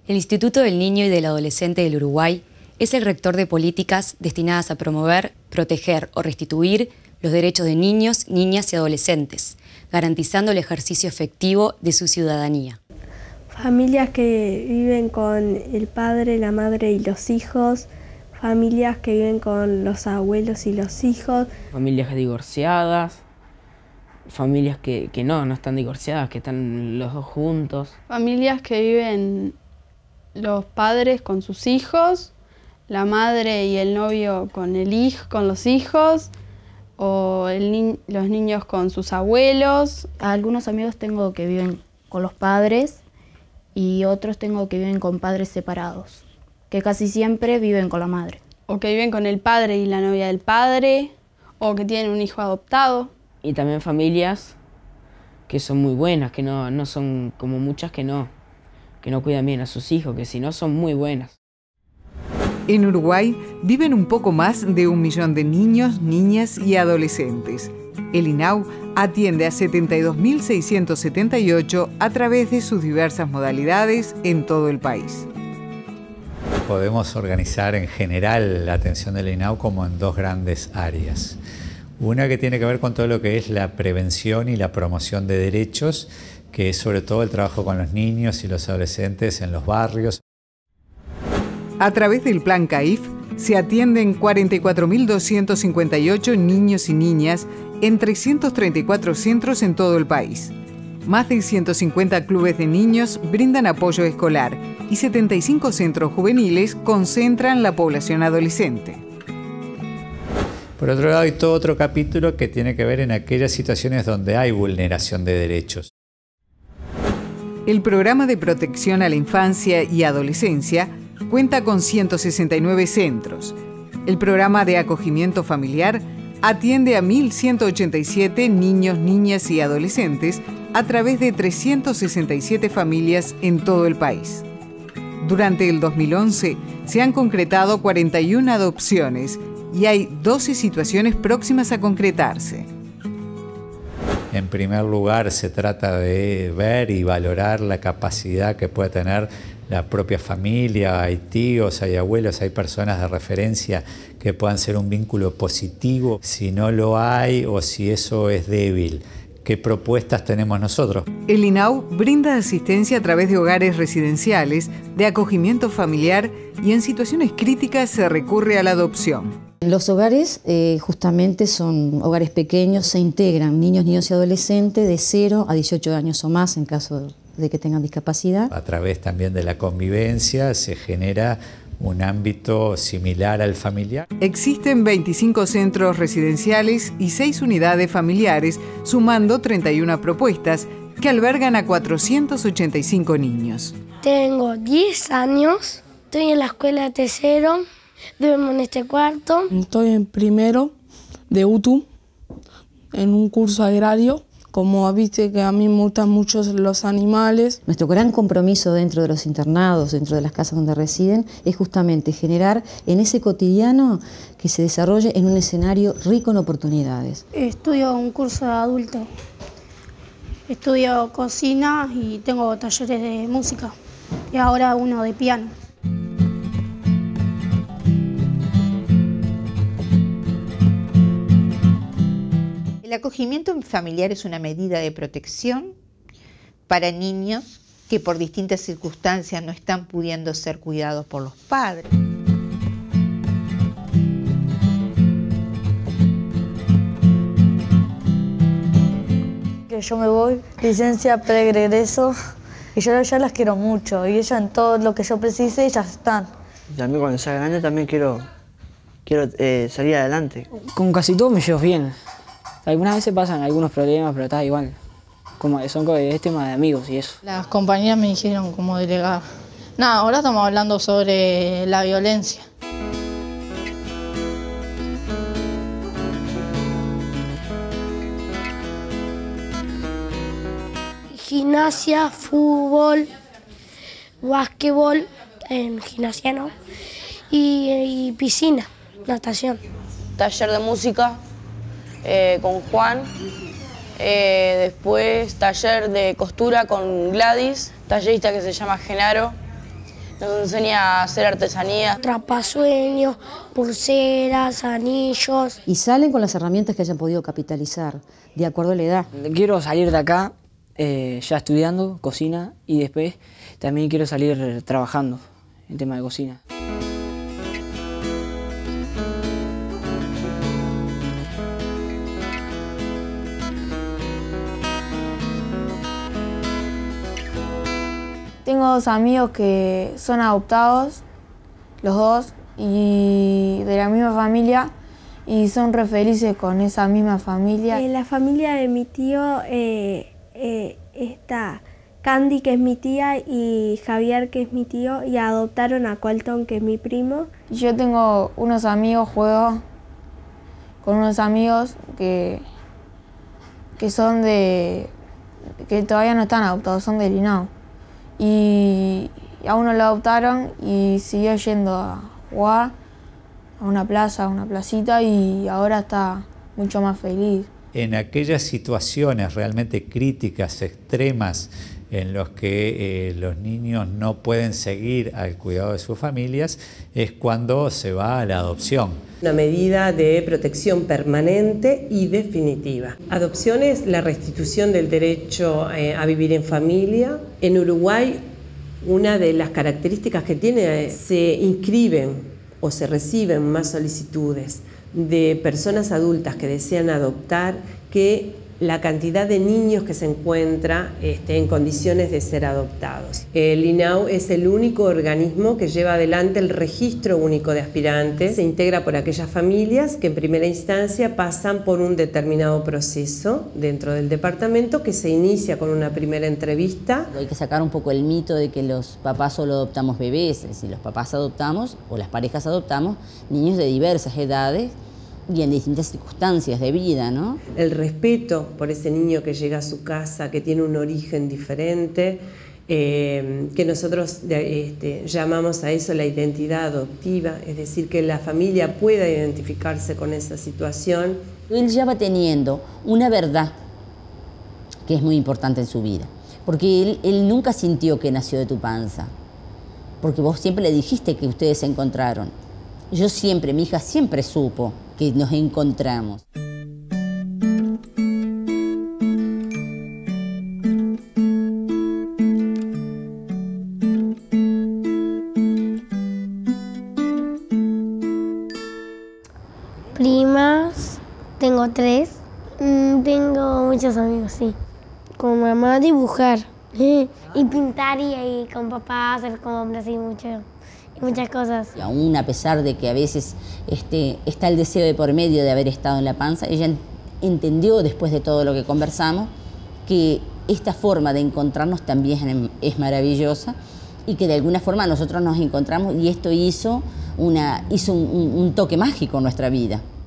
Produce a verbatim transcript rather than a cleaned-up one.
El Instituto del Niño y del Adolescente del Uruguay es el rector de políticas destinadas a promover, proteger o restituir los derechos de niños, niñas y adolescentes, garantizando el ejercicio efectivo de su ciudadanía. Familias que viven con el padre, la madre y los hijos, familias que viven con los abuelos y los hijos. Familias divorciadas, familias que, que no, no están divorciadas, que están los dos juntos. Familias que viven los padres con sus hijos, la madre y el novio con, el hijo, con los hijos, o el ni los niños con sus abuelos. Algunos amigos tengo que viven con los padres y otros tengo que viven con padres separados, que casi siempre viven con la madre. O que viven con el padre y la novia del padre, o que tienen un hijo adoptado. Y también familias que son muy buenas, que no, no son como muchas que no, que no cuidan bien a sus hijos, que si no son muy buenas. En Uruguay viven un poco más de un millón de niños, niñas y adolescentes. El INAU atiende a setenta y dos mil seiscientos setenta y ocho a través de sus diversas modalidades en todo el país. Podemos organizar en general la atención del INAU como en dos grandes áreas. Una que tiene que ver con todo lo que es la prevención y la promoción de derechos, que es sobre todo el trabajo con los niños y los adolescentes en los barrios. A través del Plan CAIF se atienden cuarenta y cuatro mil doscientos cincuenta y ocho niños y niñas en trescientos treinta y cuatro centros en todo el país. Más de ciento cincuenta clubes de niños brindan apoyo escolar y setenta y cinco centros juveniles concentran la población adolescente. Por otro lado, hay todo otro capítulo que tiene que ver en aquellas situaciones donde hay vulneración de derechos. El Programa de Protección a la Infancia y Adolescencia cuenta con ciento sesenta y nueve centros. El Programa de Acogimiento Familiar atiende a mil ciento ochenta y siete niños, niñas y adolescentes a través de trescientas sesenta y siete familias en todo el país. Durante el dos mil once se han concretado cuarenta y una adopciones y hay doce situaciones próximas a concretarse. En primer lugar, se trata de ver y valorar la capacidad que puede tener la propia familia. Hay tíos, hay abuelos, hay personas de referencia que puedan ser un vínculo positivo. Si no lo hay o si eso es débil, ¿qué propuestas tenemos nosotros? El INAU brinda asistencia a través de hogares residenciales, de acogimiento familiar y en situaciones críticas se recurre a la adopción. Los hogares eh, justamente son hogares pequeños, se integran niños, niños y adolescentes de cero a dieciocho años o más en caso de que tengan discapacidad. A través también de la convivencia se genera un ámbito similar al familiar. Existen veinticinco centros residenciales y seis unidades familiares, sumando treinta y una propuestas que albergan a cuatrocientos ochenta y cinco niños. Tengo diez años, estoy en la escuela de tercero. Duermo en este cuarto. Estoy en primero de U T U, en un curso agrario. Como viste que a mí me gustan mucho los animales. Nuestro gran compromiso dentro de los internados, dentro de las casas donde residen, es justamente generar en ese cotidiano que se desarrolle en un escenario rico en oportunidades. Estudio un curso de adulto. Estudio cocina y tengo talleres de música. Y ahora uno de piano. El acogimiento familiar es una medida de protección para niños que por distintas circunstancias no están pudiendo ser cuidados por los padres. Que yo me voy, licencia pre-egreso, y yo ya las quiero mucho, y ellas en todo lo que yo precise, ellas están. También cuando sea grande también quiero, quiero eh, salir adelante. Con casi todo me llevo bien. Algunas veces pasan algunos problemas, pero está igual. Como son es tema de amigos y eso. Las compañeras me dijeron como delegada. Nada, ahora estamos hablando sobre la violencia. Gimnasia, fútbol, básquetbol, en gimnasia no, y, y piscina, natación. Taller de música. Eh, con Juan, eh, después taller de costura con Gladys, tallerista que se llama Genaro, Nos enseña a hacer artesanía. Trapasueños, pulseras, anillos. Y salen con las herramientas que hayan podido capitalizar, de acuerdo a la edad. Quiero salir de acá eh, ya estudiando cocina y después también quiero salir trabajando en tema de cocina. Tengo dos amigos que son adoptados, los dos, y de la misma familia, y son re felices con esa misma familia. En la familia de mi tío eh, eh, está Candy, que es mi tía, y Javier, que es mi tío, y adoptaron a Colton, que es mi primo. Yo tengo unos amigos, juego con unos amigos que, que son de... que todavía no están adoptados, son de Linao. Y a uno lo adoptaron y siguió yendo a jugar a una plaza, a una placita, y ahora está mucho más feliz. En aquellas situaciones realmente críticas, extremas, en los que eh, los niños no pueden seguir al cuidado de sus familias, es cuando se va a la adopción. Una medida de protección permanente y definitiva. Adopción es la restitución del derecho eh, a vivir en familia. En Uruguay, una de las características que tiene es se inscriben o se reciben más solicitudes de personas adultas que desean adoptar que la cantidad de niños que se encuentra este, en condiciones de ser adoptados. El Linao es el único organismo que lleva adelante el registro único de aspirantes. Se integra por aquellas familias que en primera instancia pasan por un determinado proceso dentro del departamento que se inicia con una primera entrevista. Hay que sacar un poco el mito de que los papás solo adoptamos bebés, es decir, los papás adoptamos o las parejas adoptamos niños de diversas edades y en distintas circunstancias de vida, ¿no? El respeto por ese niño que llega a su casa, que tiene un origen diferente, eh, que nosotros este, llamamos a eso la identidad adoptiva, es decir, que la familia pueda identificarse con esa situación. Él ya va teniendo una verdad que es muy importante en su vida, porque él, él nunca sintió que nació de tu panza, porque vos siempre le dijiste que ustedes se encontraron. Yo siempre, mi hija siempre supo que nos encontramos. Primas, tengo tres. Mm, tengo muchos amigos, sí. Con mamá dibujar y pintar y, y con papá hacer compras y mucho. Muchas cosas. Y aún a pesar de que a veces este, está el deseo de por medio de haber estado en la panza, ella entendió después de todo lo que conversamos que esta forma de encontrarnos también es maravillosa y que de alguna forma nosotros nos encontramos y esto hizo, una, hizo un, un toque mágico en nuestra vida.